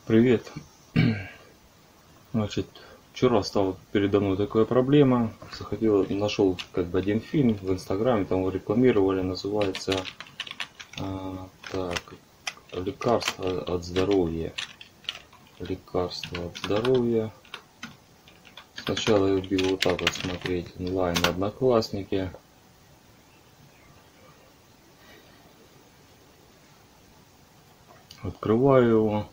Привет. Значит, вчера стала передо мной такая проблема. Захотел, нашел один фильм в Инстаграме, там его рекламировали, называется так, лекарство от здоровья. Лекарство от здоровья. Сначала я любил вот так вот смотреть онлайн на Одноклассники. Открываю его.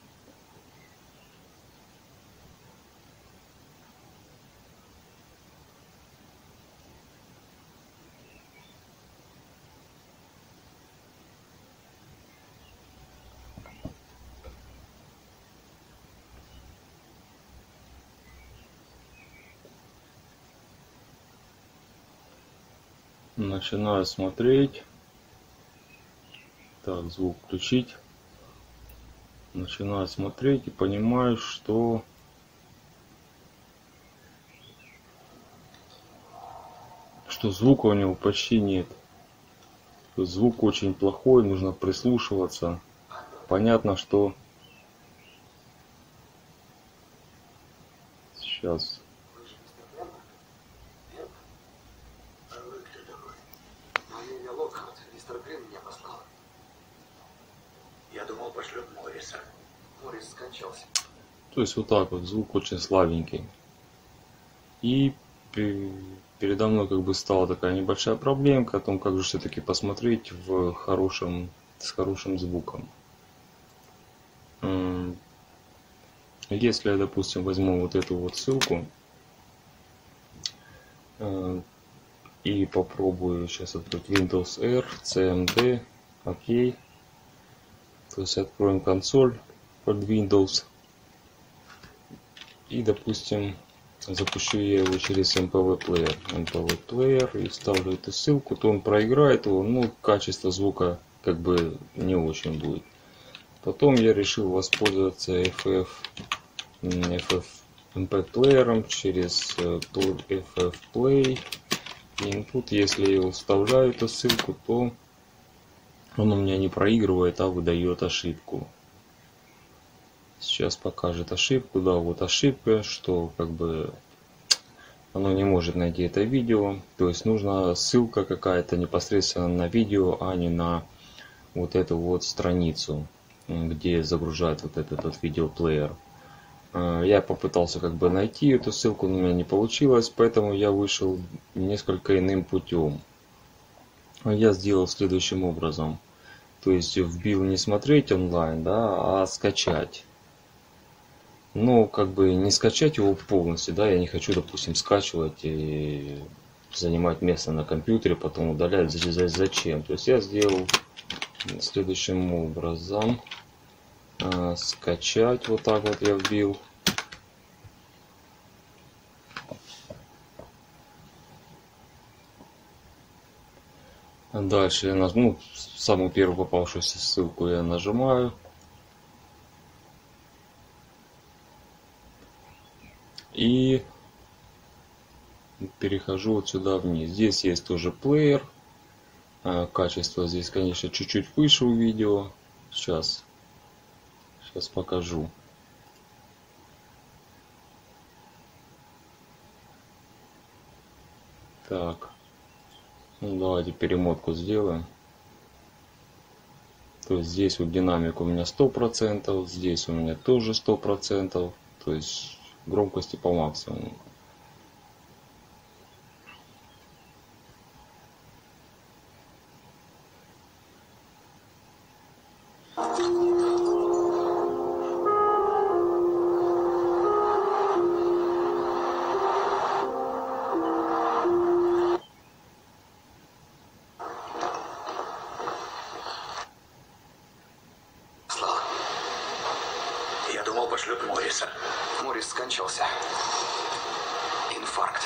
Начинаю смотреть. Так, звук включить. Начинаю смотреть и понимаю, что звука у него почти нет. Звук очень плохой, нужно прислушиваться. Понятно, что сейчас. Мистер Грин меня послал. Я думал, пошлет Морриса. Моррис скончался. То есть вот так вот, звук очень слабенький. И передо мной стала такая небольшая проблемка о том, как же все-таки посмотреть с хорошим звуком. Если я, допустим, возьму вот эту вот ссылку и попробую сейчас открыть Windows R, CMD, OK. То есть откроем консоль под Windows и, допустим, запущу я его через MPV Player и вставлю эту ссылку, то он проиграет его, ну, качество звука не очень будет. Потом я решил воспользоваться FF MP Player через FF Play. И тут, если я вставляю эту ссылку, то он у меня не проигрывает, а выдает ошибку. Сейчас покажет ошибку. Да, вот ошибка, что оно не может найти это видео. То есть нужна ссылка какая-то непосредственно на видео, а не на вот эту вот страницу, где загружает вот этот видеоплеер. Я попытался найти эту ссылку, но у меня не получилось, поэтому я вышел несколько иным путем. Я сделал следующим образом. То есть вбил не смотреть онлайн, да, а скачать. Но не скачать его полностью, да, я не хочу, допустим, скачивать и занимать место на компьютере, потом удалять, зачем. То есть я сделал следующим образом. Скачать, вот так вот я вбил. Дальше я нажму самую первую попавшуюся ссылку, я нажимаю. И перехожу вот сюда вниз. Здесь есть тоже плеер. Качество здесь, конечно, чуть-чуть выше у видео. Сейчас покажу. Так. Ну, давайте перемотку сделаем. То есть здесь вот динамик у меня 100%, здесь у меня тоже 100%. То есть громкости по максимуму. Я думал, пошлет Морриса. Моррис скончался. Инфаркт.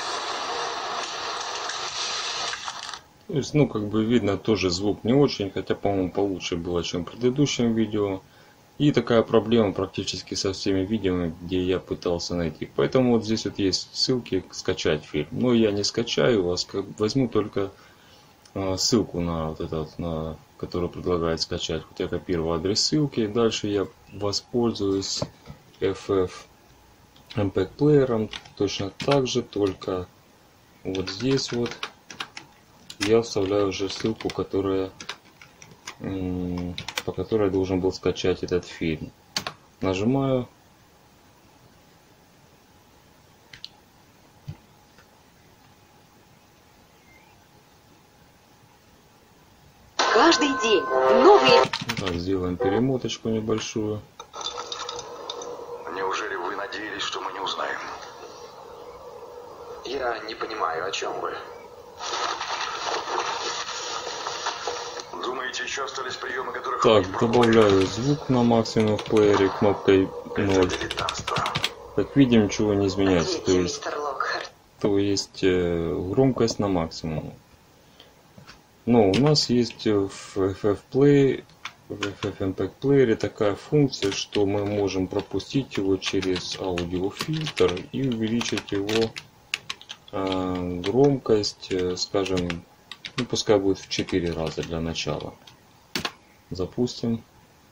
То есть, видно, тоже звук не очень, хотя, по-моему, получше было, чем в предыдущем видео. И такая проблема практически со всеми видео, где я пытался найти. Поэтому вот здесь вот есть ссылки скачать фильм. Но я не скачаю, возьму только ссылку на вот этот, которую предлагает скачать. Вот я копирую адрес ссылки. Дальше я воспользуюсь FF MPEG плеером точно так же, только вот здесь вот я вставляю уже ссылку, которая по которой я должен был скачать этот фильм. Нажимаю. Каждый день новые... Так, сделаем перемоточку небольшую. Неужели вы надеялись, что мы не узнаем? Я не понимаю, о чем вы. Думаете, еще остались приемы, которых вы не Так, пробовали? добавляю звук на максимум в плеере кнопкой 0. Это дилетантство. Как видим, ничего не изменяется. Ответьте, мистер Локхарт. То есть громкость на максимум. Но у нас есть в FF Play, в FF MPEG плеере такая функция, что мы можем пропустить его через аудиофильтр и увеличить его громкость, скажем, ну, пускай будет в 4 раза для начала. Запустим.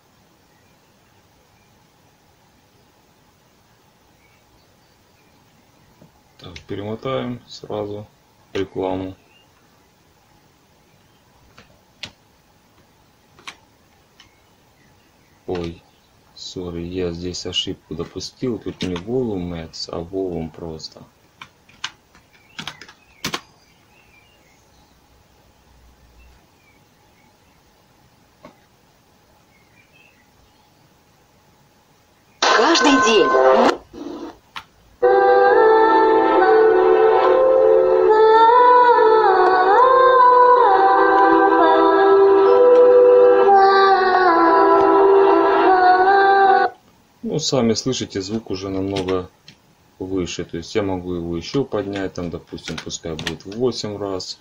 Так, перемотаем сразу рекламу. Ой, сори, я здесь ошибку допустил. Тут не Volume Max, а Volume просто. Каждый день. Ну, сами слышите, звук уже намного выше. То есть я могу его еще поднять, там, допустим, пускай будет в 8 раз.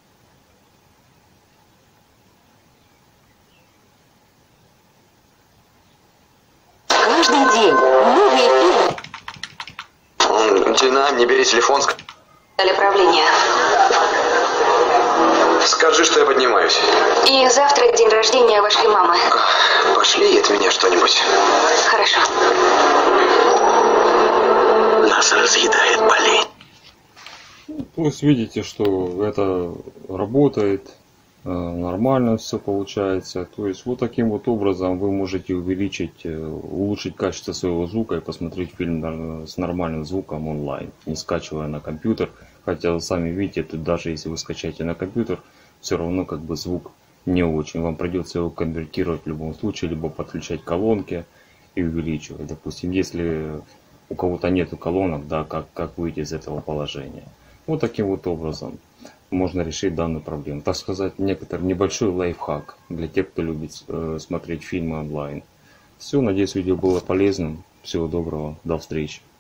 Каждый день новые фильмы. Дина, не бери телефон. Дали правление. Скажи, что я поднимаюсь. И завтра день рождения вашей мамы. Пошли от меня что-нибудь. Хорошо. Нас разъедает болезнь. То есть видите, что это работает, нормально все получается. То есть вот таким вот образом вы можете увеличить, улучшить качество своего звука и посмотреть фильм с нормальным звуком онлайн, не скачивая на компьютер. Хотя вы сами видите, тут даже если вы скачаете на компьютер, все равно как бы звук не очень. Вам придется его конвертировать в любом случае, либо подключать колонки и увеличивать. Допустим, если у кого-то нету колонок, да, как выйти из этого положения. Вот таким вот образом можно решить данную проблему. Так сказать, некоторый небольшой лайфхак для тех, кто любит смотреть фильмы онлайн. Все, надеюсь, видео было полезным. Всего доброго, до встречи.